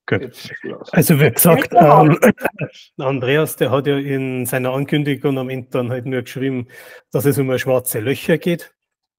Gut. Also wie gesagt, Andreas, der hat ja in seiner Ankündigung am Ende dann halt nur geschrieben, dass es um schwarze Löcher geht.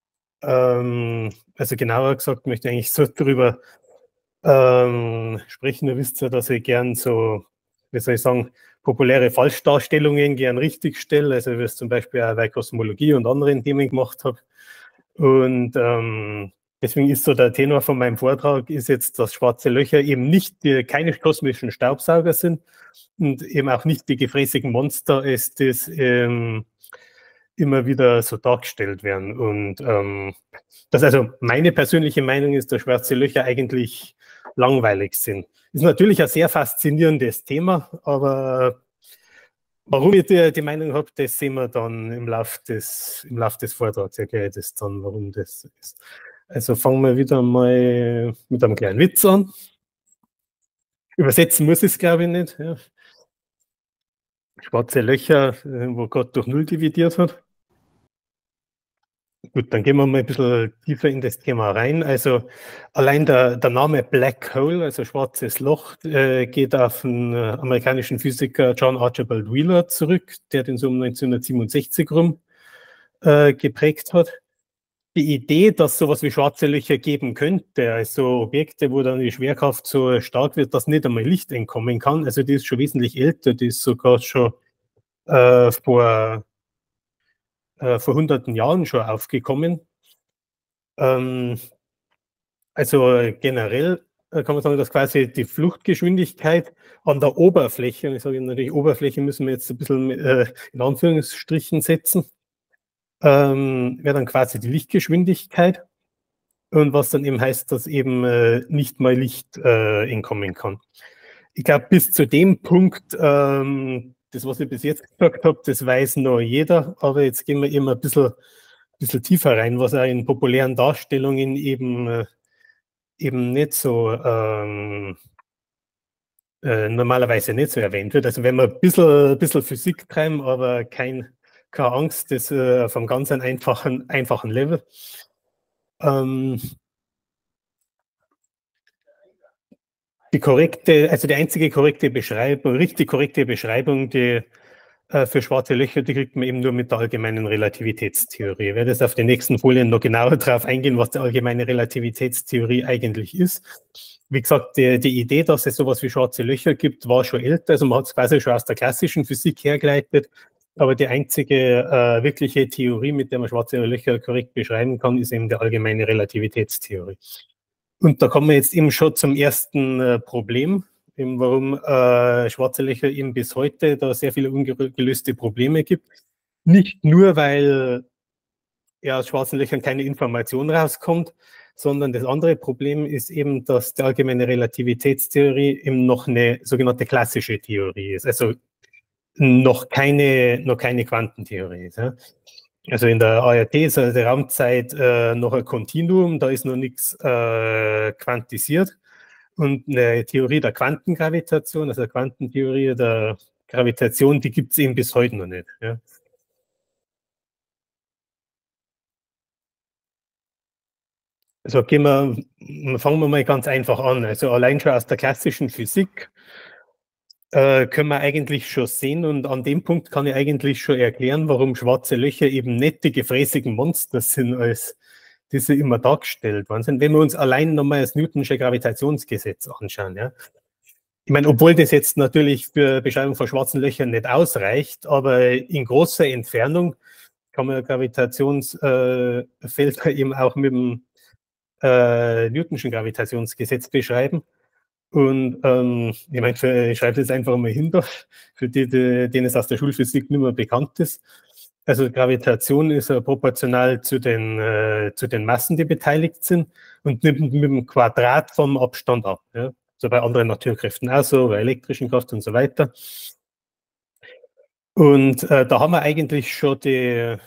Also genauer gesagt möchte ich eigentlich so darüber sprechen. Ihr wisst ja, dass ich gern so, wie soll ich sagen, populäre Falschdarstellungen gern richtig stelle, also wie es zum Beispiel auch bei Kosmologie und anderen Themen gemacht habe. Und deswegen ist so der Tenor von meinem Vortrag ist jetzt, dass schwarze Löcher eben nicht keine kosmischen Staubsauger sind und eben auch nicht die gefräßigen Monster, als das immer wieder so dargestellt werden. Und das also meine persönliche Meinung ist, dass schwarze Löcher eigentlich langweilig sind. Ist natürlich ein sehr faszinierendes Thema, aber warum ich die Meinung habe, das sehen wir dann im Lauf des Vortrags. Erkläre ich das dann, warum das so ist. Also fangen wir wieder mal mit einem kleinen Witz an. Übersetzen muss ich es, glaube ich, nicht. Ja. Schwarze Löcher, wo Gott durch Null dividiert hat. Gut, dann gehen wir mal ein bisschen tiefer in das Thema rein. Also allein der Name Black Hole, also schwarzes Loch, geht auf den amerikanischen Physiker John Archibald Wheeler zurück, der den so um 1967 rum geprägt hat. Die Idee, dass es sowas wie schwarze Löcher geben könnte, also Objekte, wo dann die Schwerkraft so stark wird, dass nicht einmal Licht entkommen kann, also die ist schon wesentlich älter, die ist sogar schon vor hunderten Jahren schon aufgekommen. Also generell kann man sagen, dass quasi die Fluchtgeschwindigkeit an der Oberfläche, und ich sage natürlich, Oberfläche müssen wir jetzt ein bisschen in Anführungsstrichen setzen, wäre dann quasi die Lichtgeschwindigkeit. Und was dann eben heißt, dass eben nicht mal Licht entkommen kann. Ich glaube, bis zu dem Punkt, das, was ich bis jetzt gesagt habe, das weiß noch jeder, aber jetzt gehen wir eben ein bisschen tiefer rein, was auch in populären Darstellungen eben nicht so normalerweise nicht so erwähnt wird. Also wenn wir ein bisschen Physik treiben, aber keine Angst, das auf einem ganz einfachen Level. Die einzige korrekte Beschreibung, richtig korrekte Beschreibung, die für schwarze Löcher, die kriegt man eben nur mit der allgemeinen Relativitätstheorie. Ich werde jetzt auf den nächsten Folien noch genauer darauf eingehen, was die allgemeine Relativitätstheorie eigentlich ist. Wie gesagt, die Idee, dass es sowas wie schwarze Löcher gibt, war schon älter. Also man hat es quasi schon aus der klassischen Physik hergeleitet. Aber die einzige wirkliche Theorie, mit der man schwarze Löcher korrekt beschreiben kann, ist eben die allgemeine Relativitätstheorie. Und da kommen wir jetzt eben schon zum ersten Problem, eben warum schwarze Löcher eben bis heute da sehr viele ungelöste Probleme gibt. Nicht nur, weil ja, aus schwarzen Löchern keine Information rauskommt, sondern das andere Problem ist eben, dass die allgemeine Relativitätstheorie eben noch eine sogenannte klassische Theorie ist, also noch keine Quantentheorie ist. Ja. Also in der ART ist also die Raumzeit noch ein Kontinuum, da ist noch nichts quantisiert. Und eine Theorie der Quantengravitation, also eine Quantentheorie der Gravitation, die gibt es eben bis heute noch nicht. Ja. Also fangen wir mal ganz einfach an. Also allein schon aus der klassischen Physik können wir eigentlich schon sehen, und an dem Punkt kann ich eigentlich schon erklären, warum schwarze Löcher eben nicht die gefräßigen Monster sind, als diese immer dargestellt worden sind. Wenn wir uns allein nochmal das Newtonsche Gravitationsgesetz anschauen, ja. Ich meine, obwohl das jetzt natürlich für Beschreibung von schwarzen Löchern nicht ausreicht, aber in großer Entfernung kann man Gravitationsfelder eben auch mit dem Newtonschen Gravitationsgesetz beschreiben. Und ich meine, ich schreibe das einfach mal hinter, für denen es aus der Schulphysik nicht mehr bekannt ist. Also Gravitation ist proportional zu den Massen, die beteiligt sind, und nimmt mit dem Quadrat vom Abstand ab. Ja? So bei anderen Naturkräften auch so, bei elektrischen Kraft und so weiter. Und da haben wir eigentlich schon den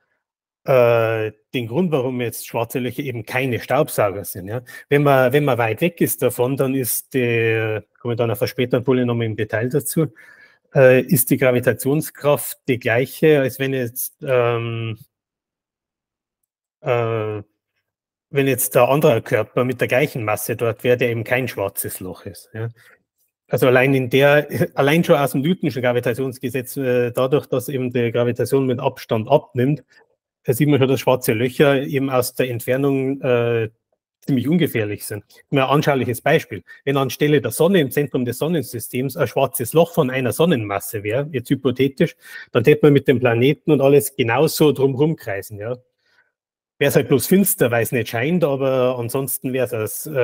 Grund, warum jetzt schwarze Löcher eben keine Staubsauger sind. Ja? Wenn man weit weg ist davon, dann ist komme ich dann auf der späteren Folie nochmal im Detail dazu, ist die Gravitationskraft die gleiche, als wenn jetzt wenn jetzt der andere Körper mit der gleichen Masse dort wäre, der eben kein schwarzes Loch ist. Ja. Also allein schon aus dem Newtonschen Gravitationsgesetz, dadurch, dass eben die Gravitation mit Abstand abnimmt, da sieht man schon, dass schwarze Löcher eben aus der Entfernung ziemlich ungefährlich sind. Mal ein anschauliches Beispiel. Wenn anstelle der Sonne im Zentrum des Sonnensystems ein schwarzes Loch von einer Sonnenmasse wäre, jetzt hypothetisch, dann hätte man mit dem Planeten und alles genauso drumherum kreisen. Ja. Wäre es halt bloß finster, weil es nicht scheint, aber ansonsten wäre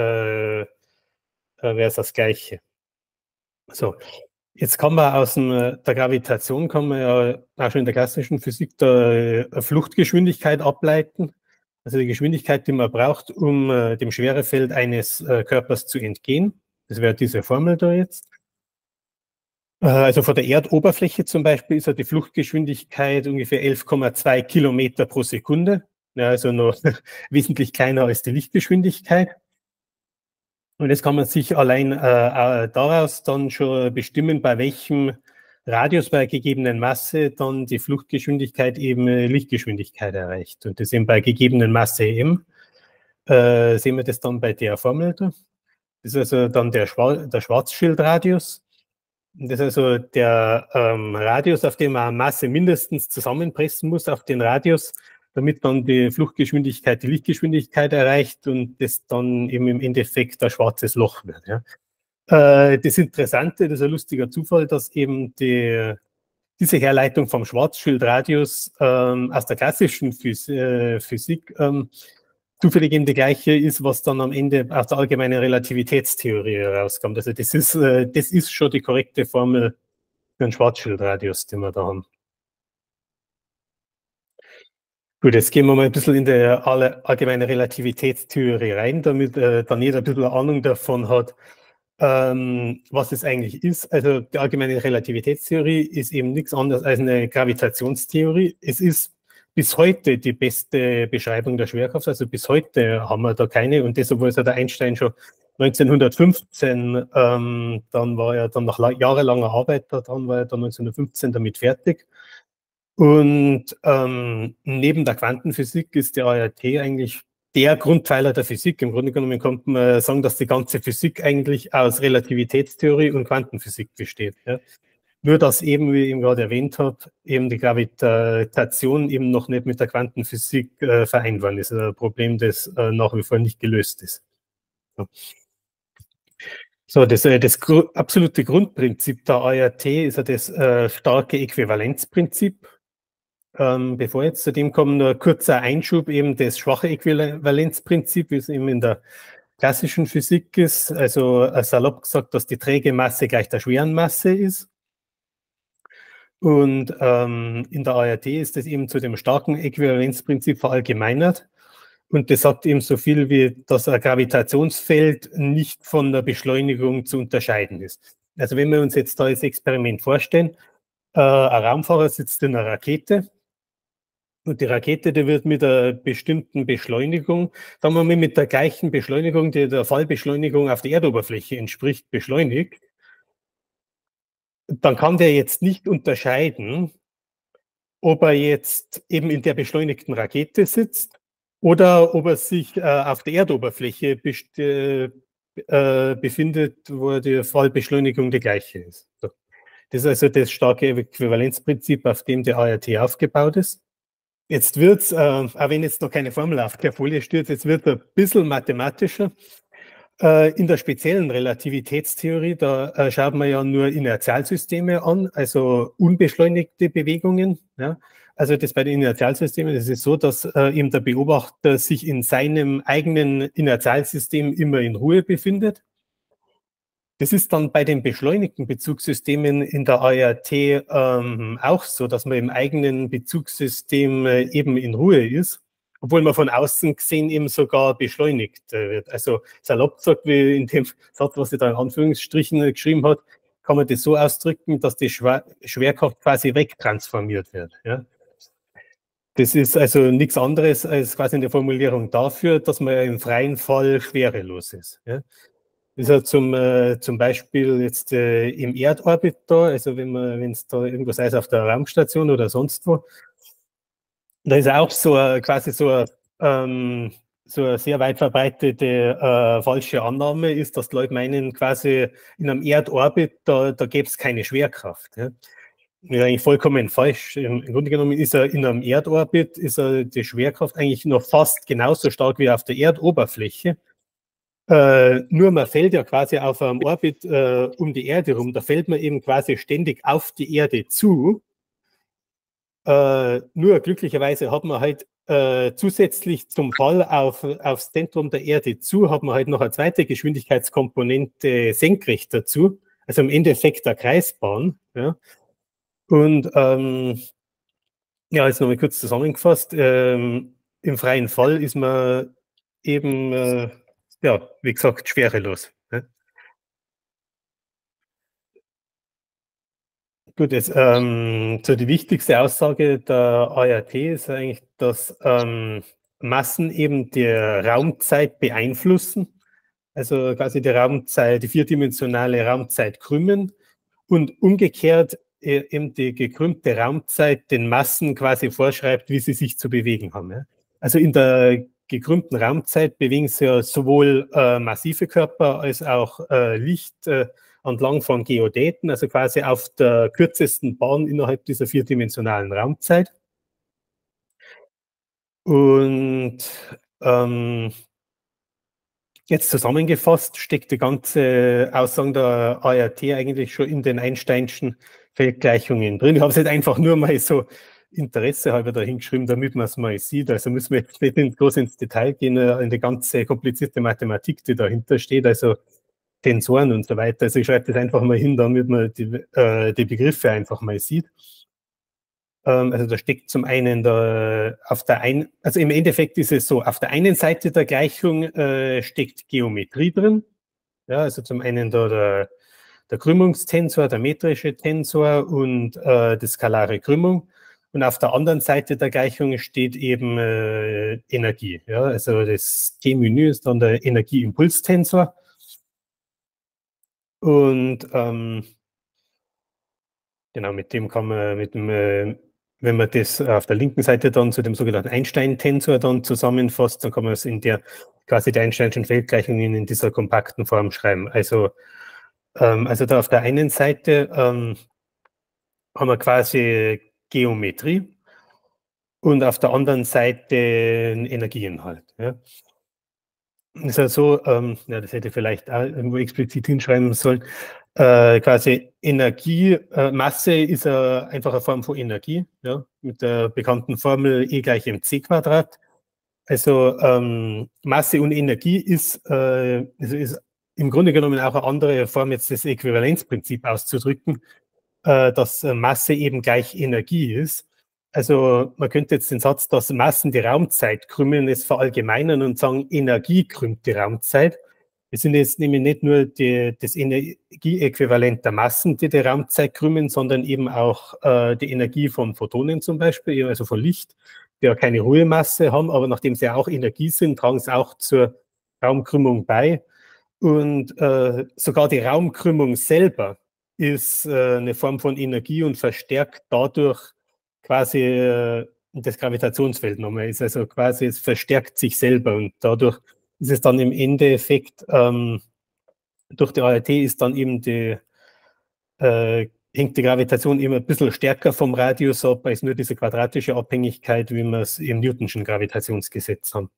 es das Gleiche. So, jetzt kann man aus der Gravitation kann man ja auch schon in der klassischen Physik eine Fluchtgeschwindigkeit ableiten. Also die Geschwindigkeit, die man braucht, um dem Schwerefeld eines Körpers zu entgehen. Das wäre diese Formel da jetzt. Also von der Erdoberfläche zum Beispiel ist ja die Fluchtgeschwindigkeit ungefähr 11,2 Kilometer pro Sekunde. Ja, also noch wesentlich kleiner als die Lichtgeschwindigkeit. Und jetzt kann man sich allein daraus dann schon bestimmen, bei welchem Radius bei gegebenen Masse dann die Fluchtgeschwindigkeit eben Lichtgeschwindigkeit erreicht. Und das eben bei gegebenen Masse m. Sehen wir das dann bei der Formel da. Das ist also dann der Schwarzschildradius. Das ist also der Radius, auf dem man Masse mindestens zusammenpressen muss, auf den Radius, damit dann die Fluchtgeschwindigkeit die Lichtgeschwindigkeit erreicht und das dann eben im Endeffekt ein schwarzes Loch wird. Ja. Das Interessante, das ist ein lustiger Zufall, dass eben diese Herleitung vom Schwarzschildradius aus der klassischen Physik zufällig eben die gleiche ist, was dann am Ende aus der allgemeinen Relativitätstheorie herauskommt. Also das ist schon die korrekte Formel für einen Schwarzschildradius, den wir da haben. Gut, jetzt gehen wir mal ein bisschen in die allgemeine Relativitätstheorie rein, damit dann jeder ein bisschen eine Ahnung davon hat, was es eigentlich ist. Also die allgemeine Relativitätstheorie ist eben nichts anderes als eine Gravitationstheorie. Es ist bis heute die beste Beschreibung der Schwerkraft. Also bis heute haben wir da keine. Und deshalb war der Einstein schon 1915, dann war er dann nach jahrelanger Arbeit, dann war er dann 1915 damit fertig. Und neben der Quantenphysik ist die ART eigentlich der Grundpfeiler der Physik. Im Grunde genommen kann man sagen, dass die ganze Physik eigentlich aus Relativitätstheorie und Quantenphysik besteht. Ja. Nur, dass eben, wie ich eben gerade erwähnt habe, eben die Gravitation eben noch nicht mit der Quantenphysik vereinbart ist. Ein Problem, das nach wie vor nicht gelöst ist. Ja. So, das absolute Grundprinzip der ART ist ja das starke Äquivalenzprinzip. Bevor jetzt zu dem kommt, nur ein kurzer Einschub, eben das schwache Äquivalenzprinzip, wie es eben in der klassischen Physik ist, also salopp gesagt, dass die träge Masse gleich der schweren Masse ist. Und in der ART ist das eben zu dem starken Äquivalenzprinzip verallgemeinert. Und das sagt eben so viel wie, dass ein Gravitationsfeld nicht von der Beschleunigung zu unterscheiden ist. Also wenn wir uns jetzt da das Experiment vorstellen, ein Raumfahrer sitzt in einer Rakete und die Rakete, die wird mit einer bestimmten Beschleunigung, sagen wir mal mit der gleichen Beschleunigung, die der Fallbeschleunigung auf der Erdoberfläche entspricht, beschleunigt. Dann kann der jetzt nicht unterscheiden, ob er jetzt eben in der beschleunigten Rakete sitzt oder ob er sich auf der Erdoberfläche befindet, wo die Fallbeschleunigung die gleiche ist. So. Das ist also das starke Äquivalenzprinzip, auf dem der ART aufgebaut ist. Jetzt wird es, auch wenn jetzt noch keine Formel auf der Folie steht, jetzt wird es ein bisschen mathematischer. In der speziellen Relativitätstheorie, da schaut man ja nur Inertialsysteme an, also unbeschleunigte Bewegungen. Ja. Also das bei den Inertialsystemen, das ist so, dass eben der Beobachter sich in seinem eigenen Inertialsystem immer in Ruhe befindet. Das ist dann bei den beschleunigten Bezugssystemen in der ART auch so, dass man im eigenen Bezugssystem eben in Ruhe ist, obwohl man von außen gesehen eben sogar beschleunigt wird. Also salopp gesagt, wie in dem Satz, was sie da in Anführungsstrichen geschrieben hat, kann man das so ausdrücken, dass die Schwerkraft quasi wegtransformiert wird. Ja. Das ist also nichts anderes als quasi eine Formulierung dafür, dass man im freien Fall schwerelos ist. Ja. Das ist ja zum Beispiel jetzt im Erdorbit da, also wenn es da irgendwas heißt auf der Raumstation oder sonst wo, da ist auch so quasi so so eine sehr weit verbreitete falsche Annahme ist, dass die Leute meinen, quasi in einem Erdorbit, da gäbe es keine Schwerkraft. Ja. Das ist eigentlich vollkommen falsch. Im Grunde genommen ist er in einem Erdorbit, ist die Schwerkraft eigentlich noch fast genauso stark wie auf der Erdoberfläche. Nur man fällt ja quasi auf einem Orbit um die Erde rum, da fällt man eben quasi ständig auf die Erde zu. Nur glücklicherweise hat man halt zusätzlich zum Fall aufs Zentrum der Erde zu, hat man halt noch eine zweite Geschwindigkeitskomponente senkrecht dazu, also im Endeffekt der Kreisbahn. Ja. Und ja, jetzt nochmal kurz zusammengefasst, im freien Fall ist man eben, ja, wie gesagt, schwerelos. Ja. Gut, jetzt so die wichtigste Aussage der ART ist eigentlich, dass Massen eben die Raumzeit beeinflussen, also quasi die Raumzeit, die vierdimensionale Raumzeit krümmen und umgekehrt eben die gekrümmte Raumzeit den Massen quasi vorschreibt, wie sie sich zu bewegen haben. Ja? Also in der gekrümmten Raumzeit bewegen sich ja sowohl massive Körper als auch Licht entlang von Geodäten, also quasi auf der kürzesten Bahn innerhalb dieser vierdimensionalen Raumzeit. Und jetzt zusammengefasst steckt die ganze Aussagen der ART eigentlich schon in den Einsteinschen Feldgleichungen drin. Ich habe es jetzt einfach nur mal so Interesse halber dahingeschrieben, damit man es mal sieht. Also müssen wir jetzt nicht groß ins Detail gehen, in die ganze komplizierte Mathematik, die dahinter steht, also Tensoren und so weiter. Also ich schreibe das einfach mal hin, damit man die Begriffe einfach mal sieht. Also da steckt zum einen also im Endeffekt ist es so, auf der einen Seite der Gleichung steckt Geometrie drin. Ja, also zum einen da der Krümmungstensor, der metrische Tensor und die skalare Krümmung. Und auf der anderen Seite der Gleichung steht eben Energie. Ja, also das T-Menü ist dann der Energieimpulstensor. Und genau, mit dem kann man, wenn man das auf der linken Seite dann zu dem sogenannten Einstein-Tensor dann zusammenfasst, dann kann man es in quasi die Einsteinschen Feldgleichungen in dieser kompakten Form schreiben. Also da auf der einen Seite haben wir quasi Geometrie und auf der anderen Seite einen Energieinhalt. Ja. Ist ja so, ja, das hätte ich vielleicht auch irgendwo explizit hinschreiben sollen. Quasi Energie, Masse ist einfach eine Form von Energie, ja, mit der bekannten Formel E gleich mc². Also Masse und Energie ist im Grunde genommen auch eine andere Form, jetzt das Äquivalenzprinzip auszudrücken, dass Masse eben gleich Energie ist. Also man könnte jetzt den Satz, dass Massen die Raumzeit krümmen, es verallgemeinern und sagen, Energie krümmt die Raumzeit. Es sind jetzt nämlich nicht nur das Energieäquivalent der Massen, die Raumzeit krümmen, sondern eben auch die Energie von Photonen zum Beispiel, also von Licht, die ja keine Ruhemasse haben, aber nachdem sie auch Energie sind, tragen sie auch zur Raumkrümmung bei. Und sogar die Raumkrümmung selber ist eine Form von Energie und verstärkt dadurch quasi das Gravitationsfeld nochmal. Ist also quasi, es verstärkt sich selber und dadurch ist es dann im Endeffekt, durch die ART ist dann eben hängt die Gravitation immer ein bisschen stärker vom Radius ab, als nur diese quadratische Abhängigkeit, wie wir es im Newtonschen Gravitationsgesetz haben.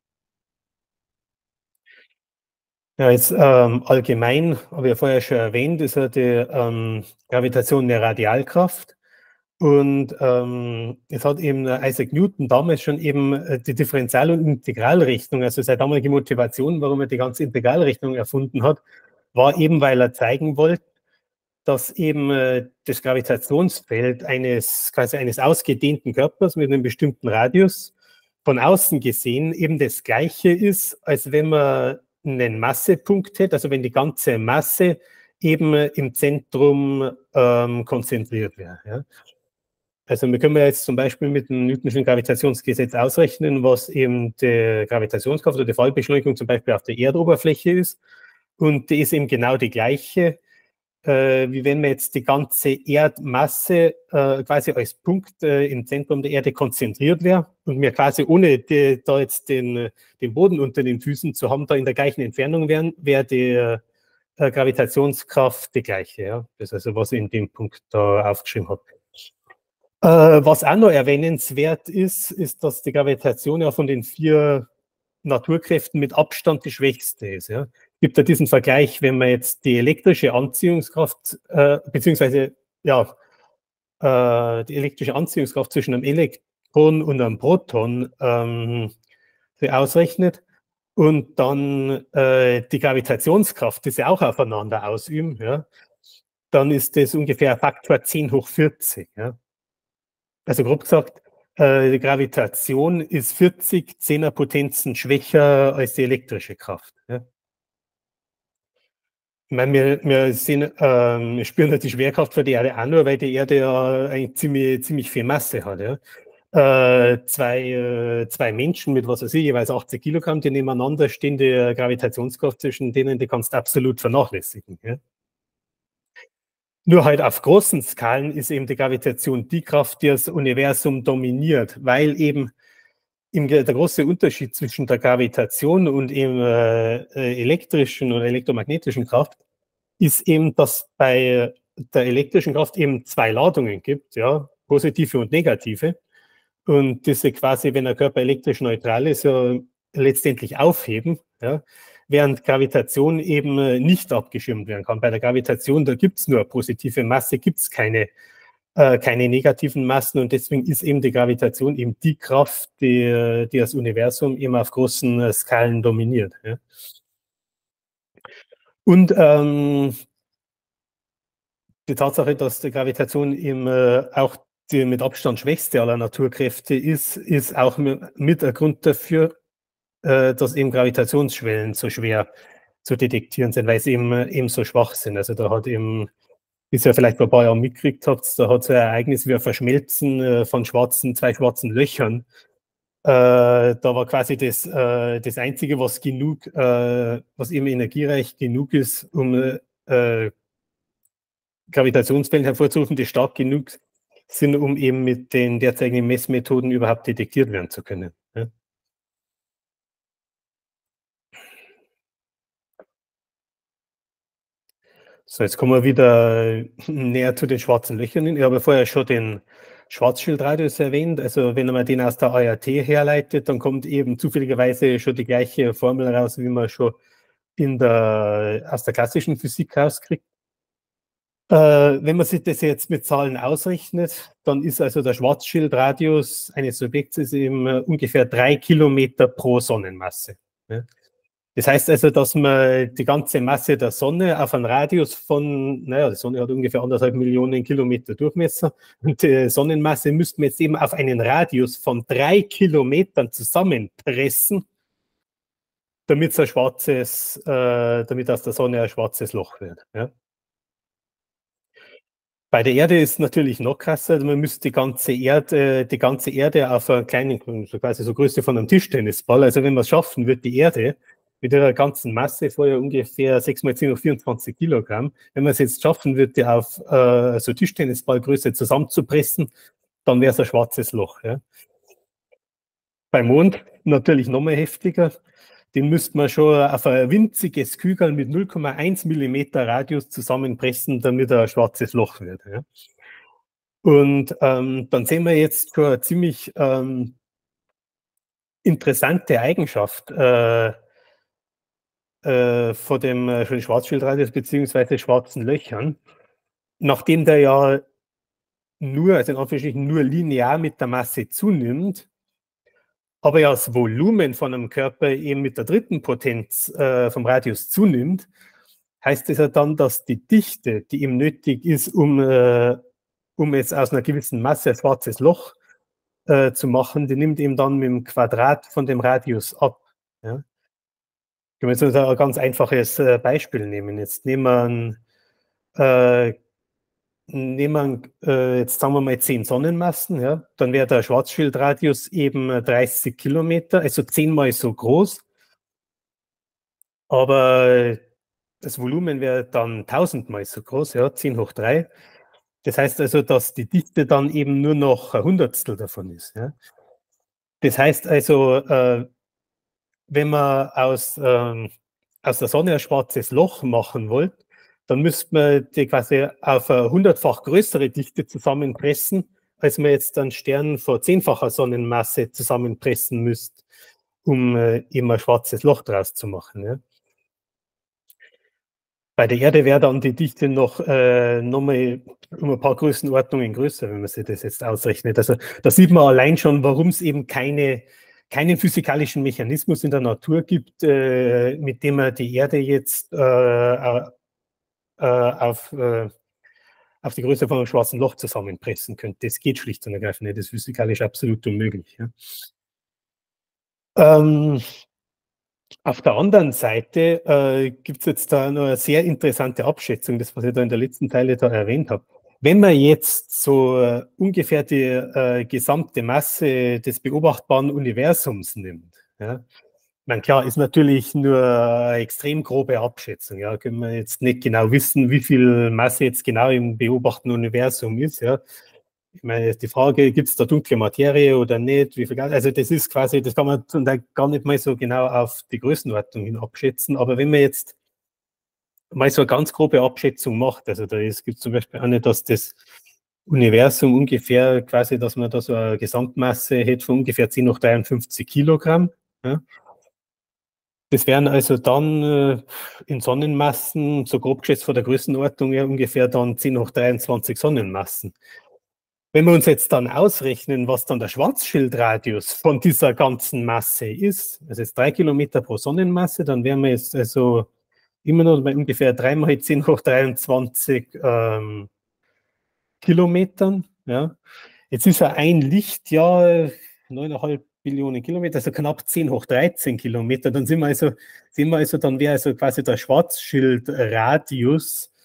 Ja, jetzt allgemein, habe ich ja vorher schon erwähnt, ist ja die Gravitation eine Radialkraft. Und es hat eben Isaac Newton damals schon eben die Differential- und Integralrechnung, also seine damalige Motivation, warum er die ganze Integralrechnung erfunden hat, war eben, weil er zeigen wollte, dass eben das Gravitationsfeld quasi eines ausgedehnten Körpers mit einem bestimmten Radius von außen gesehen eben das gleiche ist, als wenn man einen Massepunkt hätte, also wenn die ganze Masse eben im Zentrum konzentriert wäre. Ja. Also wir können jetzt zum Beispiel mit dem Newtonschen Gravitationsgesetz ausrechnen, was eben die Gravitationskraft oder die Fallbeschleunigung zum Beispiel auf der Erdoberfläche ist. Und die ist eben genau die gleiche, wie wenn man jetzt die ganze Erdmasse quasi als Punkt im Zentrum der Erde konzentriert wäre und wir quasi ohne da jetzt den Boden unter den Füßen zu haben, da in der gleichen Entfernung wären, wäre die Gravitationskraft die gleiche. Ja? Das ist also, was ich in dem Punkt da aufgeschrieben habe. Was auch noch erwähnenswert ist, ist, dass die Gravitation ja von den 4 Naturkräften mit Abstand die schwächste ist. Ja. Es gibt ja diesen Vergleich, wenn man jetzt die elektrische Anziehungskraft, beziehungsweise ja, die elektrische Anziehungskraft zwischen einem Elektron und einem Proton ausrechnet und dann die Gravitationskraft, die sie auch aufeinander ausüben, ja, dann ist das ungefähr ein Faktor 10 hoch 40. Ja. Also grob gesagt, die Gravitation ist 40 Zehnerpotenzen schwächer als die elektrische Kraft. Ja. Ich meine, wir spüren halt die Schwerkraft für die Erde auch nur, weil die Erde ja eigentlich ziemlich viel Masse hat. Ja. Zwei Menschen mit, was weiß ich, jeweils 80 Kilogramm, die nebeneinander stehen, die Gravitationskraft zwischen denen, die kannst du absolut vernachlässigen. Ja. Nur halt auf großen Skalen ist eben die Gravitation die Kraft, die das Universum dominiert, weil eben der große Unterschied zwischen der Gravitation und eben elektrischen oder elektromagnetischen Kraft ist eben, dass bei der elektrischen Kraft eben 2 Ladungen gibt, ja, positive und negative. Und diese quasi, wenn der Körper elektrisch neutral ist, ja, letztendlich aufheben, ja, während Gravitation eben nicht abgeschirmt werden kann. Bei der Gravitation, da gibt es nur positive Masse, gibt es keine negativen Massen und deswegen ist eben die Gravitation eben die Kraft, die das Universum eben auf großen Skalen dominiert. Ja. Und die Tatsache, dass die Gravitation eben auch die mit Abstand schwächste aller Naturkräfte ist auch mit ein Grund dafür, dass eben Gravitationsschwellen so schwer zu detektieren sind, weil sie eben so schwach sind. Also da hat eben, wie ihr vielleicht vor ein paar Jahren mitgekriegt habt, da hat es ein Ereignis wie ein Verschmelzen von 2 schwarzen Löchern. Da war quasi das Einzige, was was eben energiereich genug ist, um Gravitationswellen hervorzurufen, die stark genug sind, um eben mit den derzeitigen Messmethoden überhaupt detektiert werden zu können. Ja. So, jetzt kommen wir wieder näher zu den schwarzen Löchern hin. Ich habe vorher schon den Schwarzschildradius erwähnt. Also wenn man den aus der ART herleitet, dann kommt eben zufälligerweise schon die gleiche Formel raus, wie man schon aus der klassischen Physik rauskriegt. Wenn man sich das jetzt mit Zahlen ausrechnet, dann ist also der Schwarzschildradius eines Objekts eben ungefähr 3 Kilometer pro Sonnenmasse. Ja. Das heißt also, dass man die ganze Masse der Sonne auf einen Radius von, naja, die Sonne hat ungefähr 1,5 Millionen Kilometer Durchmesser und die Sonnenmasse müsste man jetzt eben auf einen Radius von 3 Kilometern zusammenpressen, damit aus der Sonne ein schwarzes Loch wird. Ja. Bei der Erde ist es natürlich noch krasser. Man müsste die ganze Erde auf einer kleinen, quasi so Größe von einem Tischtennisball, also wenn man es schaffen wird, die Erde mit ihrer ganzen Masse, vorher ungefähr 6 mal 10 hoch 24 Kilogramm, wenn man es jetzt schaffen wird, die auf so Tischtennisballgröße zusammenzupressen, dann wäre es ein schwarzes Loch. Ja. Beim Mond natürlich noch mal heftiger. Den müsste man schon auf ein winziges Kügel mit 0,1 Millimeter Radius zusammenpressen, damit er ein schwarzes Loch wird. Ja. Und dann sehen wir jetzt schon eine ziemlich interessante Eigenschaft von dem Schwarzschildradius beziehungsweise schwarzen Löchern, nachdem der ja also in Anführungsstrichen nur linear mit der Masse zunimmt, aber ja das Volumen von einem Körper eben mit der dritten Potenz vom Radius zunimmt, heißt das ja dann, dass die Dichte, die ihm nötig ist, um jetzt aus einer gewissen Masse ein schwarzes Loch zu machen, die nimmt eben dann mit dem Quadrat von dem Radius ab. Ja. Können wir jetzt ein ganz einfaches Beispiel nehmen. Jetzt nehmen wir jetzt sagen wir mal 10 Sonnenmassen, ja, dann wäre der Schwarzschildradius eben 30 Kilometer, also 10-mal so groß. Aber das Volumen wäre dann 1000-mal so groß, ja, 10 hoch 3. Das heißt also, dass die Dichte dann eben nur noch ein Hundertstel davon ist. Ja. Das heißt also, wenn man aus der Sonne ein schwarzes Loch machen wollt, dann müsste man die quasi auf eine 100-fach größere Dichte zusammenpressen, als man jetzt einen Stern vor 10-facher Sonnenmasse zusammenpressen müsste, um eben ein schwarzes Loch draus zu machen. Ja. Bei der Erde wäre dann die Dichte noch mal um ein paar Größenordnungen größer, wenn man sich das jetzt ausrechnet. Also da sieht man allein schon, warum es eben keinen physikalischen Mechanismus in der Natur gibt, mit dem man die Erde jetzt auf die Größe von einem schwarzen Loch zusammenpressen könnte. Das geht schlicht und ergreifend nicht. Das ist physikalisch absolut unmöglich. Ja. Auf der anderen Seite gibt es jetzt da noch eine sehr interessante Abschätzung, das, was ich da in der letzten Teile da erwähnt habe. Wenn man jetzt so ungefähr die gesamte Masse des beobachtbaren Universums nimmt, ja, man, klar, ist natürlich nur eine extrem grobe Abschätzung. Ja, können wir jetzt nicht genau wissen, wie viel Masse jetzt genau im beobachteten Universum ist. Ja. Ich meine, die Frage, gibt es da dunkle Materie oder nicht? Wie viel, also das ist quasi, das kann man gar nicht mal so genau auf die Größenordnung hin abschätzen. Aber wenn man jetzt mal so eine ganz grobe Abschätzung macht, also da gibt es zum Beispiel auch nicht, dass das Universum ungefähr quasi, dass man da so eine Gesamtmasse hätte von ungefähr 10 hoch 53 Kilogramm. Ja. Das wären also dann in Sonnenmassen, so grob geschätzt von der Größenordnung her, ungefähr dann 10 hoch 23 Sonnenmassen. Wenn wir uns jetzt dann ausrechnen, was dann der Schwarzschildradius von dieser ganzen Masse ist, also jetzt 3 Kilometer pro Sonnenmasse, dann wären wir jetzt also immer noch bei ungefähr 3 mal 10 hoch 23 Kilometern. Ja. Jetzt ist ja ein Lichtjahr 9,5 Billionen Kilometer, also knapp 10 hoch 13 Kilometer. Dann dann wäre also quasi der Schwarzschildradius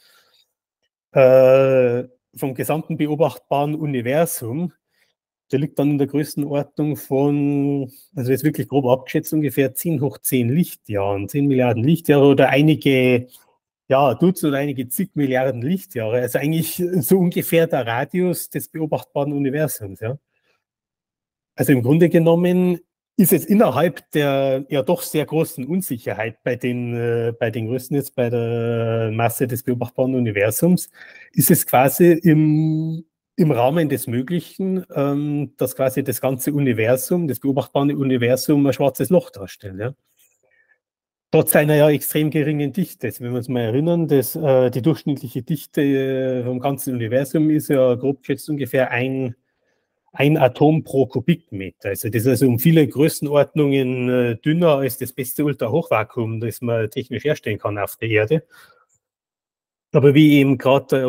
vom gesamten beobachtbaren Universum, der liegt dann in der Größenordnung von, also jetzt wirklich grob abgeschätzt, ungefähr 10 hoch 10 Lichtjahren, 10 Milliarden Lichtjahre oder einige, ja, Dutzend oder einige zig Milliarden Lichtjahre. Also eigentlich so ungefähr der Radius des beobachtbaren Universums. Ja. Also im Grunde genommen ist es innerhalb der ja doch sehr großen Unsicherheit bei den Größen jetzt bei der Masse des beobachtbaren Universums, ist es quasi im Rahmen des Möglichen, dass quasi das ganze Universum, das beobachtbare Universum, ein schwarzes Loch darstellt. Ja. Trotz einer ja extrem geringen Dichte. Wenn wir uns mal erinnern, die durchschnittliche Dichte vom ganzen Universum ist ja grob geschätzt ungefähr ein Atom pro Kubikmeter. Also das ist also um viele Größenordnungen dünner als das beste Ultrahochvakuum, das man technisch herstellen kann auf der Erde. Aber wie ich eben gerade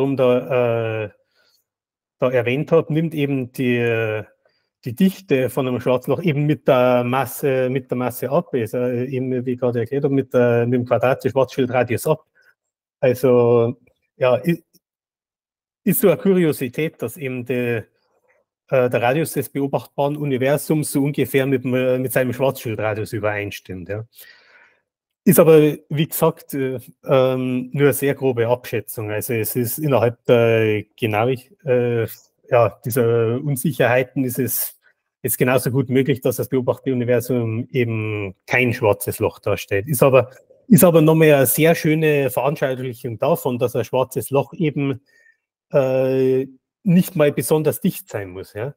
da erwähnt habe, nimmt eben die Dichte von einem Schwarzloch eben mit der Masse ab, also eben wie ich gerade erklärt habe, mit dem Quadrat des Schwarzschildradius ab. Also ja, ist so eine Kuriosität, dass eben der Radius des beobachtbaren Universums so ungefähr mit seinem Schwarzschildradius übereinstimmt. Ja. Ist aber, wie gesagt, nur eine sehr grobe Abschätzung. Also es ist innerhalb der dieser Unsicherheiten ist es jetzt genauso gut möglich, dass das beobachtete Universum eben kein schwarzes Loch darstellt. Ist aber nochmal eine sehr schöne Veranschaulichung davon, dass ein schwarzes Loch eben nicht mal besonders dicht sein muss. Ja.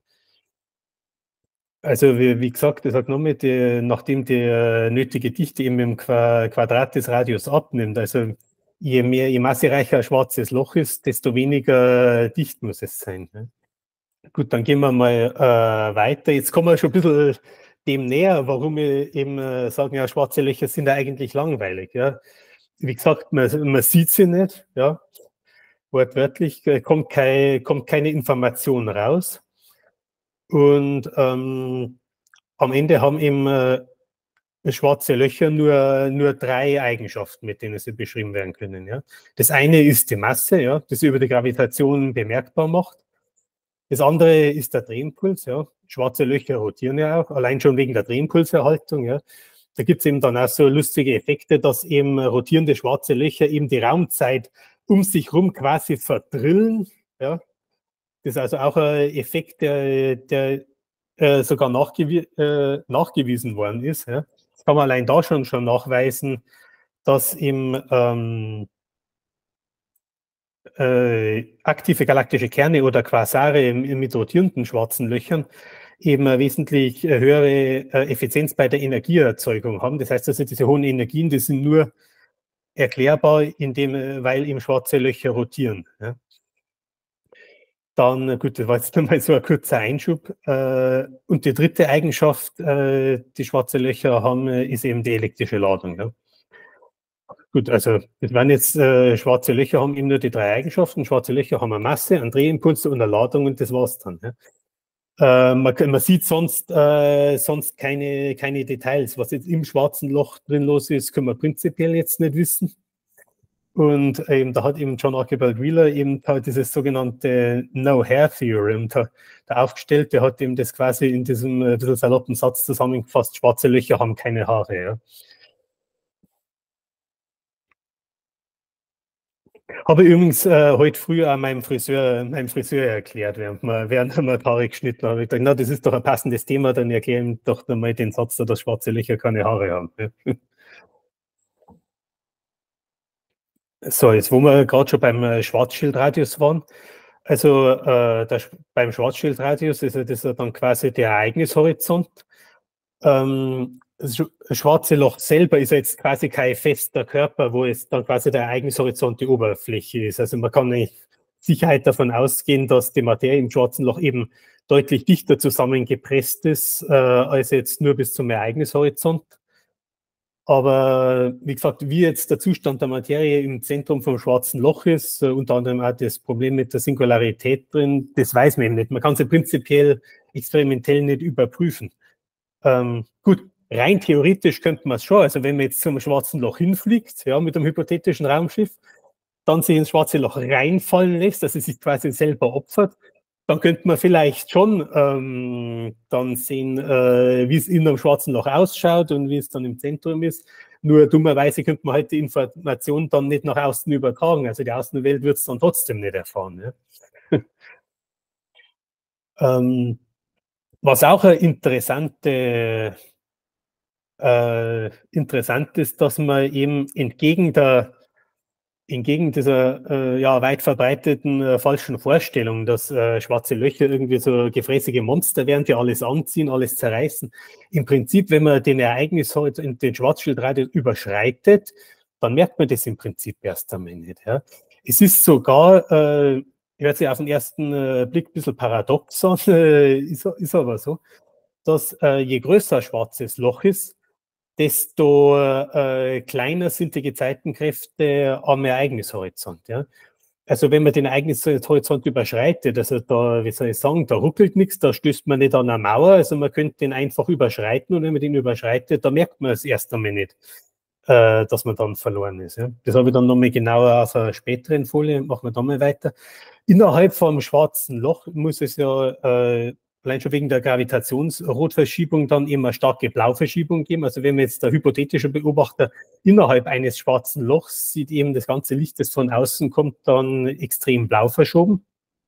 Also wie gesagt, das hat nochmal, nachdem die nötige Dichte eben im Quadrat des Radius abnimmt, also je massereicher ein schwarzes Loch ist, desto weniger dicht muss es sein. Ne? Gut, dann gehen wir mal weiter. Jetzt kommen wir schon ein bisschen dem näher, warum wir eben sagen, ja, schwarze Löcher sind ja eigentlich langweilig. Ja? Wie gesagt, man sieht sie nicht, ja. Wortwörtlich kommt keine Information raus. Und am Ende haben eben schwarze Löcher nur 3 Eigenschaften, mit denen sie beschrieben werden können. Ja. Das eine ist die Masse, ja, das über die Gravitation bemerkbar macht. Das andere ist der Drehimpuls. Ja. Schwarze Löcher rotieren ja auch, allein schon wegen der Drehimpulserhaltung. Ja. da gibt es eben dann auch so lustige Effekte, dass eben rotierende schwarze Löcher eben die Raumzeit um sich herum quasi verdrillen. Ja? Das ist also auch ein Effekt, der sogar nachgewiesen worden ist. Ja? Das kann man allein da schon nachweisen, dass im aktive galaktische Kerne oder Quasare mit rotierenden schwarzen Löchern eben eine wesentlich höhere Effizienz bei der Energieerzeugung haben. Das heißt also, diese hohen Energien, die sind nur erklärbar, weil eben schwarze Löcher rotieren. Ja. Dann, gut, das war jetzt nochmal so ein kurzer Einschub. Und die dritte Eigenschaft, die schwarze Löcher haben, ist eben die elektrische Ladung. Ja. Gut, also das waren jetzt schwarze Löcher haben eben nur die drei Eigenschaften. Schwarze Löcher haben eine Masse, einen Drehimpuls und eine Ladung und das war's dann. Ja. Man sieht sonst keine Details. Was jetzt im schwarzen Loch drin los ist, können wir prinzipiell jetzt nicht wissen. Und da hat eben John Archibald Wheeler eben dieses sogenannte No-Hair-Theorem da aufgestellt. Der hat eben das quasi in diesem ein bisschen saloppen Satz zusammengefasst: Schwarze Löcher haben keine Haare. Ja. Habe übrigens heute früh auch meinem Friseur erklärt, während wir Haare geschnitten haben. Ich dachte, na, das ist doch ein passendes Thema, dann erkläre ich ihm doch mal den Satz, dass schwarze Löcher keine Haare haben. Ja. So, jetzt wo wir gerade schon beim Schwarzschildradius waren. Also beim Schwarzschildradius ist das dann quasi der Ereignishorizont. Das schwarze Loch selber ist jetzt quasi kein fester Körper, wo es dann quasi der Ereignishorizont die Oberfläche ist. Also man kann nicht Sicherheit davon ausgehen, dass die Materie im schwarzen Loch eben deutlich dichter zusammengepresst ist, als jetzt nur bis zum Ereignishorizont. Aber wie gesagt, wie jetzt der Zustand der Materie im Zentrum vom schwarzen Loch ist, unter anderem auch das Problem mit der Singularität drin, das weiß man eben nicht. Man kann sie prinzipiell experimentell nicht überprüfen. Gut, rein theoretisch könnte man es schon. Also wenn man jetzt zum schwarzen Loch hinfliegt, ja, mit einem hypothetischen Raumschiff, dann sich ins schwarze Loch reinfallen lässt, dass es sich quasi selber opfert, dann könnte man vielleicht schon dann sehen, wie es in einem schwarzen Loch ausschaut und wie es dann im Zentrum ist. Nur dummerweise könnte man halt die Information dann nicht nach außen übertragen. Also die Außenwelt wird es dann trotzdem nicht erfahren. Ja. Was auch eine interessant ist, dass man eben entgegen dieser weit verbreiteten falschen Vorstellung, dass schwarze Löcher irgendwie so gefräßige Monster wären, die alles anziehen, alles zerreißen. Im Prinzip, wenn man den Ereignishorizont, den Schwarzschildradius überschreitet, dann merkt man das im Prinzip erst einmal nicht. Ja. Es ist sogar, hört sich auf den ersten Blick ein bisschen paradox an, ist aber so, dass je größer ein schwarzes Loch ist, desto kleiner sind die Gezeitenkräfte am Ereignishorizont. Ja? Also wenn man den Ereignishorizont überschreitet, also da, wie soll ich sagen, da ruckelt nichts, da stößt man nicht an eine Mauer, also man könnte den einfach überschreiten und wenn man den überschreitet, da merkt man es erst einmal nicht, dass man dann verloren ist. Ja? Das habe ich dann nochmal genauer auf einer späteren Folie, machen wir da mal weiter. Innerhalb vom schwarzen Loch muss es ja allein schon wegen der Gravitationsrotverschiebung dann immer starke Blauverschiebung geben. Also wenn man jetzt der hypothetische Beobachter innerhalb eines schwarzen Lochs sieht, eben das ganze Licht, das von außen kommt, dann extrem blau verschoben.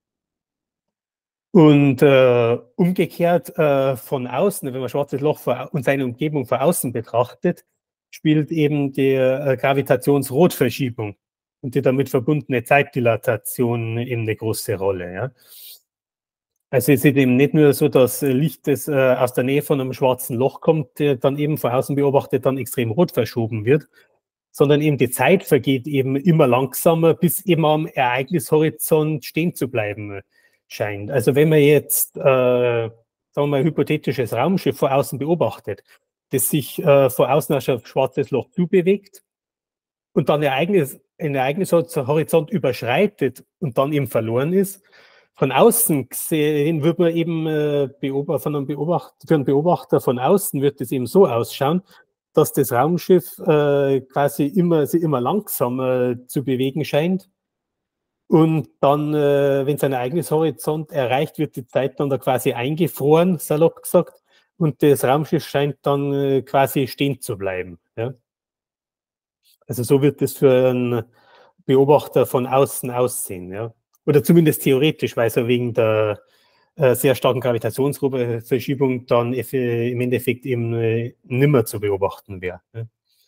Und umgekehrt von außen, wenn man schwarzes Loch und seine Umgebung von außen betrachtet, spielt eben die Gravitationsrotverschiebung und die damit verbundene Zeitdilatation eben eine große Rolle. Ja. Also es ist eben nicht nur so, dass Licht, das aus der Nähe von einem schwarzen Loch kommt, dann eben von außen beobachtet, dann extrem rot verschoben wird, sondern eben die Zeit vergeht eben immer langsamer, bis eben am Ereignishorizont stehen zu bleiben scheint. Also wenn man jetzt, sagen wir mal, ein hypothetisches Raumschiff von außen beobachtet, das sich von außen auf ein schwarzes Loch zubewegt und dann ein Ereignishorizont überschreitet und dann eben verloren ist, von außen gesehen wird man eben für einen Beobachter von außen wird es eben so ausschauen, dass das Raumschiff quasi sich immer langsamer zu bewegen scheint. Und dann, wenn sein Ereignishorizont erreicht, wird die Zeit dann da quasi eingefroren, salopp gesagt. und das Raumschiff scheint dann quasi stehen zu bleiben. Ja? Also so wird es für einen Beobachter von außen aussehen. Ja? Oder zumindest theoretisch, weil es ja wegen der sehr starken Gravitationsverschiebung dann im Endeffekt eben nimmer zu beobachten wäre. Ja?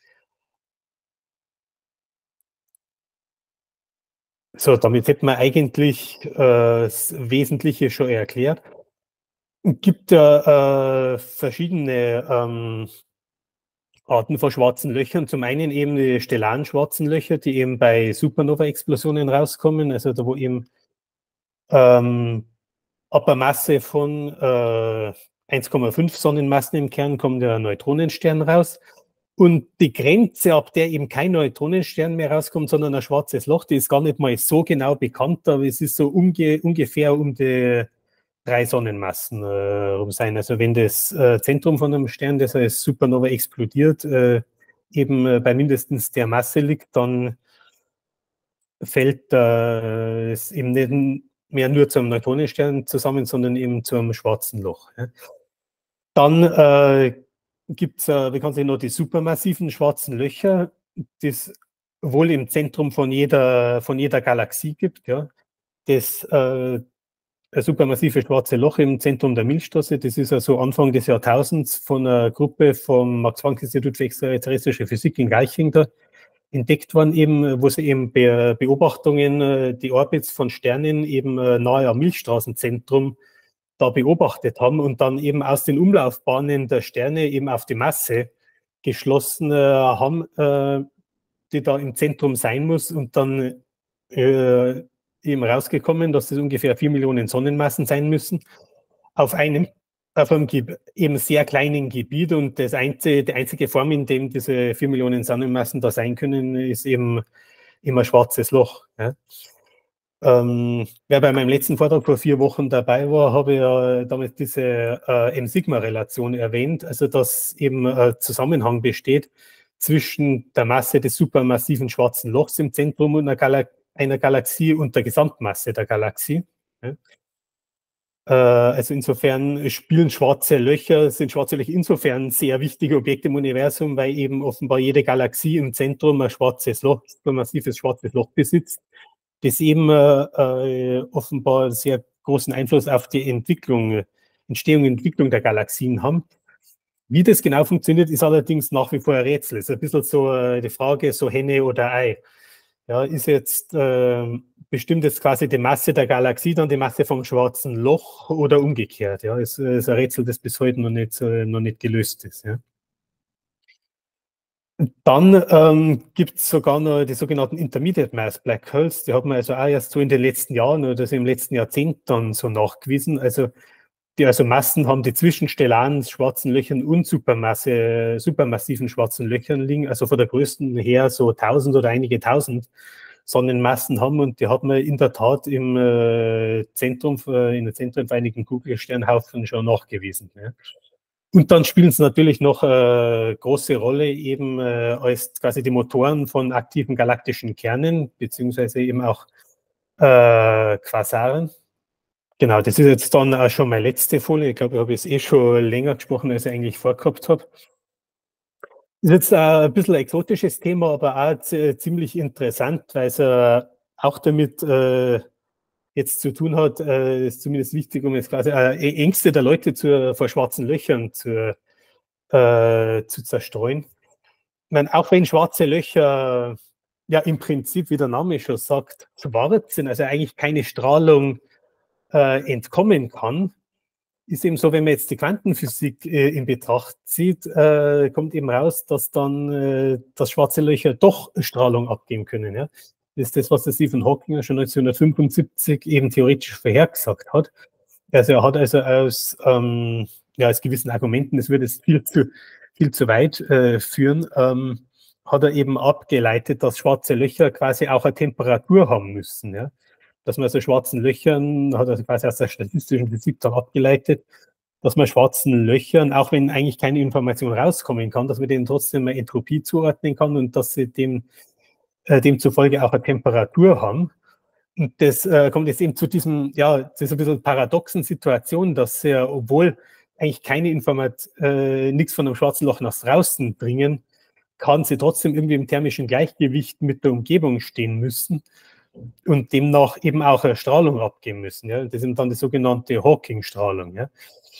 So, damit hätten wir eigentlich das Wesentliche schon erklärt. Es gibt ja verschiedene Arten von schwarzen Löchern. Zum einen eben die stellaren schwarzen Löcher, die eben bei Supernova-Explosionen rauskommen, also da wo eben ab einer Masse von 1,5 Sonnenmassen im Kern kommt der Neutronenstern raus. Und die Grenze, ab der eben kein Neutronenstern mehr rauskommt, sondern ein schwarzes Loch, die ist gar nicht mal so genau bekannt, aber es ist so ungefähr um die 3 Sonnenmassen rum sein. Also wenn das Zentrum von einem Stern, das als Supernova explodiert, eben bei mindestens der Masse liegt, dann fällt es eben nicht mehr nur zum Neutronenstern zusammen, sondern eben zu einem schwarzen Loch. Ja. Dann gibt es bekanntlich noch die supermassiven schwarzen Löcher, die es wohl im Zentrum von jeder Galaxie gibt. Ja. Das supermassive schwarze Loch im Zentrum der Milchstraße, das ist also Anfang des Jahrtausends von einer Gruppe vom Max-Planck-Institut für extraterrestrische Physik in Garching da entdeckt worden, eben, wo sie eben bei Beobachtungen die Orbits von Sternen eben nahe am Milchstraßenzentrum da beobachtet haben und dann eben aus den Umlaufbahnen der Sterne eben auf die Masse geschlossen haben, die da im Zentrum sein muss und dann eben rausgekommen, dass das ungefähr 4 Millionen Sonnenmassen sein müssen auf einem eben sehr kleinen Gebiet und die einzige Form, in dem diese 4 Millionen Sonnenmassen da sein können, ist eben immer schwarzes Loch. Ja. Wer bei meinem letzten Vortrag vor 4 Wochen dabei war, habe ich ja damals diese M-Sigma-Relation erwähnt, also dass eben ein Zusammenhang besteht zwischen der Masse des supermassiven schwarzen Lochs im Zentrum einer Galaxie und der Gesamtmasse der Galaxie. Ja. Also insofern sind schwarze Löcher insofern sehr wichtige Objekte im Universum, weil eben offenbar jede Galaxie im Zentrum ein schwarzes Loch, ein massives schwarzes Loch besitzt, das eben offenbar sehr großen Einfluss auf die Entstehung und Entwicklung der Galaxien haben. Wie das genau funktioniert, ist allerdings nach wie vor ein Rätsel. Es ist ein bisschen so die Frage, so Henne oder Ei. Ja, ist jetzt bestimmt jetzt quasi die Masse der Galaxie dann die Masse vom schwarzen Loch oder umgekehrt? Ja, ist ein Rätsel, das bis heute noch nicht gelöst ist. Ja. Dann gibt es sogar noch die sogenannten Intermediate Mass Black Holes. Die hat man also auch erst so in den letzten Jahren oder so im letzten Jahrzehnt dann so nachgewiesen. Also die Massen haben, die zwischen stellaren schwarzen Löchern und supermassiven schwarzen Löchern liegen, also von der größten her so 1000 oder einige tausend Sonnenmassen haben, und die hat man in der Tat im Zentrum von einigen Kugelsternhaufen schon nachgewiesen. Ja. Und dann spielen sie natürlich noch eine große Rolle eben als quasi die Motoren von aktiven galaktischen Kernen, beziehungsweise eben auch Quasaren. Genau, das ist jetzt dann auch schon meine letzte Folie. Ich glaube, ich habe jetzt schon länger gesprochen, als ich eigentlich vorgehabt habe. Ist jetzt ein bisschen ein exotisches Thema, aber auch ziemlich interessant, weil es auch damit jetzt zu tun hat, ist zumindest wichtig, um jetzt quasi Ängste der Leute vor schwarzen Löchern zu zerstreuen. Ich meine, auch wenn schwarze Löcher ja im Prinzip, wie der Name schon sagt, schwarz sind, also eigentlich keine Strahlung entkommen kann, ist eben so, wenn man jetzt die Quantenphysik in Betracht zieht, kommt eben raus, dass dann dass schwarze Löcher doch Strahlung abgeben können. Ja? Das ist das, was der Stephen Hawking schon 1975 eben theoretisch vorhergesagt hat. Also er hat also aus gewissen Argumenten, das würde jetzt viel zu weit führen, hat er eben abgeleitet, dass schwarze Löcher quasi auch eine Temperatur haben müssen. Ja? Dass man also schwarzen Löchern, hat er quasi aus der statistischen Physik dann abgeleitet, dass man schwarzen Löchern, auch wenn eigentlich keine Information rauskommen kann, dass man denen trotzdem eine Entropie zuordnen kann und dass sie demzufolge auch eine Temperatur haben. Und das kommt jetzt eben zu diesem, ja, das ist ein bisschen paradoxen Situation, dass obwohl eigentlich keine nichts von einem schwarzen Loch nach draußen dringen, kann sie trotzdem irgendwie im thermischen Gleichgewicht mit der Umgebung stehen müssen und demnach eben auch eine Strahlung abgeben müssen. Ja? Das ist dann die sogenannte Hawking-Strahlung. Ja?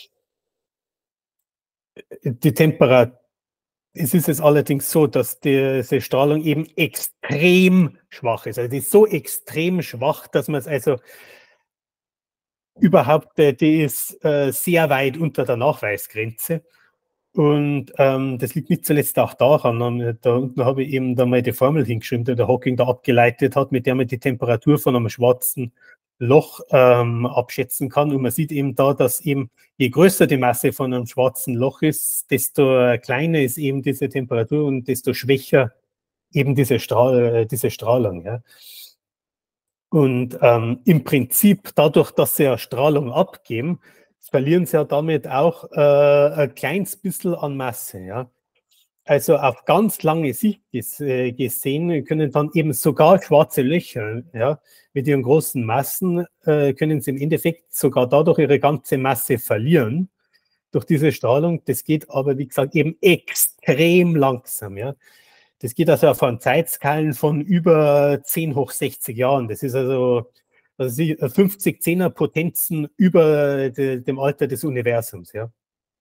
Die Temperatur, es ist es allerdings so, dass diese Strahlung eben extrem schwach ist. Also die ist so extrem schwach, dass man es also überhaupt, die ist sehr weit unter der Nachweisgrenze. Und das liegt nicht zuletzt auch daran, da unten habe ich eben da mal die Formel hingeschrieben, die der Hawking da abgeleitet hat, mit der man die Temperatur von einem schwarzen Loch abschätzen kann. Und man sieht eben da, dass eben je größer die Masse von einem schwarzen Loch ist, desto kleiner ist eben diese Temperatur und desto schwächer eben diese Strahlung. Ja. Und im Prinzip, dadurch, dass sie ja Strahlung abgeben, verlieren sie ja damit auch ein kleines bisschen an Masse. Ja. Also auf ganz lange Sicht gesehen können dann eben sogar schwarze Löcher, ja, mit ihren großen Massen, können sie im Endeffekt sogar dadurch ihre ganze Masse verlieren durch diese Strahlung. Das geht aber, wie gesagt, eben extrem langsam. Ja. Das geht also auf einen Zeitskalen von über 10 hoch 60 Jahren. Das ist also 50 Zehnerpotenzen über dem Alter des Universums. Ja.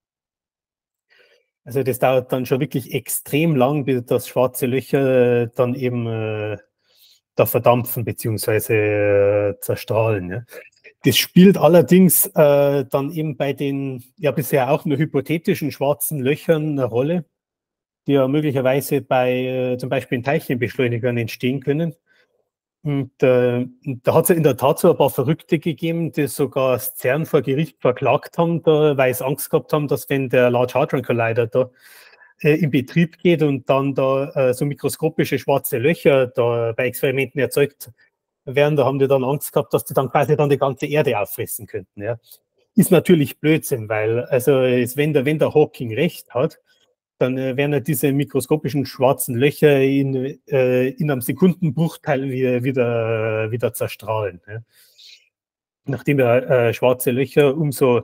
Also das dauert dann schon wirklich extrem lang, bis das schwarze Löcher dann eben da verdampfen bzw. zerstrahlen. Ja. Das spielt allerdings dann eben bei den ja bisher auch nur hypothetischen schwarzen Löchern eine Rolle, die ja möglicherweise bei zum Beispiel in Teilchenbeschleunigern entstehen können. Und da hat es ja in der Tat so ein paar Verrückte gegeben, die sogar das CERN vor Gericht verklagt haben, da, weil sie Angst gehabt haben, dass wenn der Large Hadron Collider da in Betrieb geht und dann da so mikroskopische schwarze Löcher da bei Experimenten erzeugt werden, da haben die dann Angst gehabt, dass die dann quasi dann die ganze Erde auffressen könnten. Ja. Ist natürlich Blödsinn, weil also wenn der Hawking recht hat, dann werden ja diese mikroskopischen schwarzen Löcher in einem Sekundenbruchteil wieder zerstrahlen. Ja. Nachdem ja schwarze Löcher umso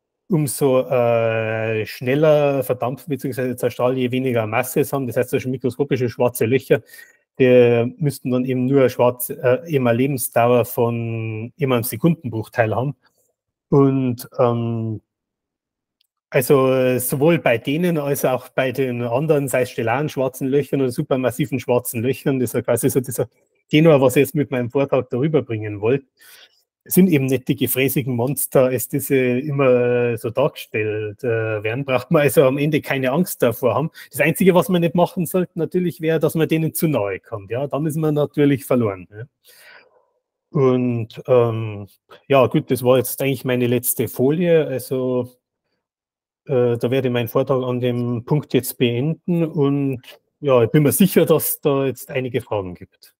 schneller verdampfen bzw. zerstrahlen, je weniger Masse es haben. Das heißt, schon mikroskopische schwarze Löcher, die müssten dann eben nur eben eine Lebensdauer von immer einem Sekundenbruchteil haben. Und also sowohl bei denen als auch bei den anderen, sei es stellaren schwarzen Löchern oder supermassiven schwarzen Löchern, das ist ja quasi so dieser Tenor, was ich jetzt mit meinem Vortrag darüber bringen wollte, sind eben nicht die gefräßigen Monster, als diese immer so dargestellt werden. Braucht man also am Ende keine Angst davor haben. Das Einzige, was man nicht machen sollte, natürlich wäre, dass man denen zu nahe kommt. Ja, dann ist man natürlich verloren. Ja. Und ja, gut, das war jetzt eigentlich meine letzte Folie. Also da werde ich meinen Vortrag an dem Punkt jetzt beenden und ja, ich bin mir sicher, dass da jetzt einige Fragen gibt.